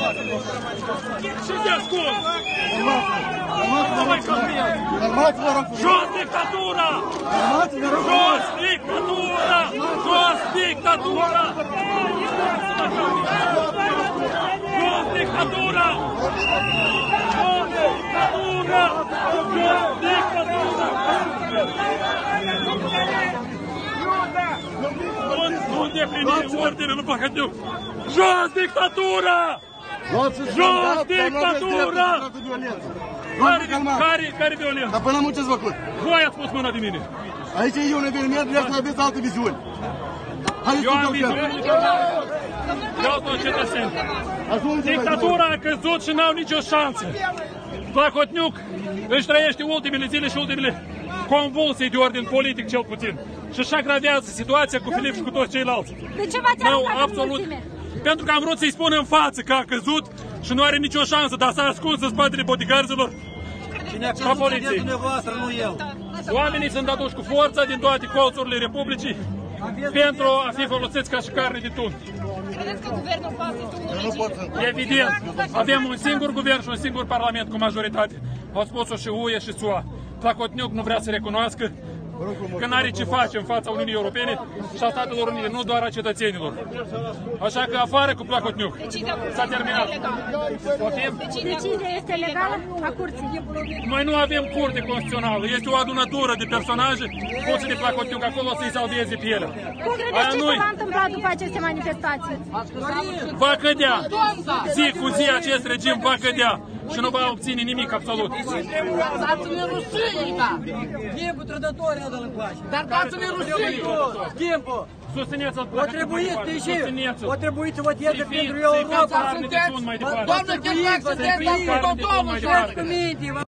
Și se ascult! Jos dictatura! Jos dictatura! Jos dictatura! Jos dictatura! Jos dictatura! Jos dictatura! Nu îndeplinim ordine lui Plahotniuc! Jos dictatura! Jos dictatura! Care violență? Dar până ce ați făcut? Voi ați pus mâna de mine. Aici e un eveniment, vreau să aveți altă viziune. Eu am viziune. Eu sunt cetățen. Dictatura a căzut și n-au nicio șansă. Plahotniuc își trăiește ultimele zile și ultimele convulsii de ordin politic, cel puțin. Și așa agravează situația cu Filip și cu toți ceilalți. De ce v-ați aruncat în mulțime? Pentru că am vrut să-i spun în față că a căzut și nu are nicio șansă, dar s-a ascuns în spatele bodyguardilor și a poliției. Oamenii sunt aduși cu forța din toate colțurile Republicii pentru a fi folosiți ca și carne de tun. Credeți că guvernul poate? Evident, avem un singur guvern și un singur parlament cu majoritate. Au spus-o și UE și SUA. Plahotniuc nu vrea să recunoască că n-are ce face în fața Uniunii Europene și a Statelor Unite, nu doar a cetățenilor. Așa că afară cu Plahotniuc. S-a terminat. Decizia este legală a curții. Noi nu avem curte constituțională. Este o adunătură de personaje puse de Plahotniuc acolo să-i salveze pielea. Cum credeți ce se va întâmpla după aceste manifestații? Va cădea. Zi cu zi acest regim va cădea. Și nu va obține nimic absolut. Dați-ne rușine, da! Timpul trădătorii adă în coașă. Dar dați-ne rușine! Timpul! Susțineți-l! O trebuit, deși! O trebuit să vă tierze pentru Europa! Să-i facă carne de tun mai departe. Doamne, ce fac să te dați cu totul!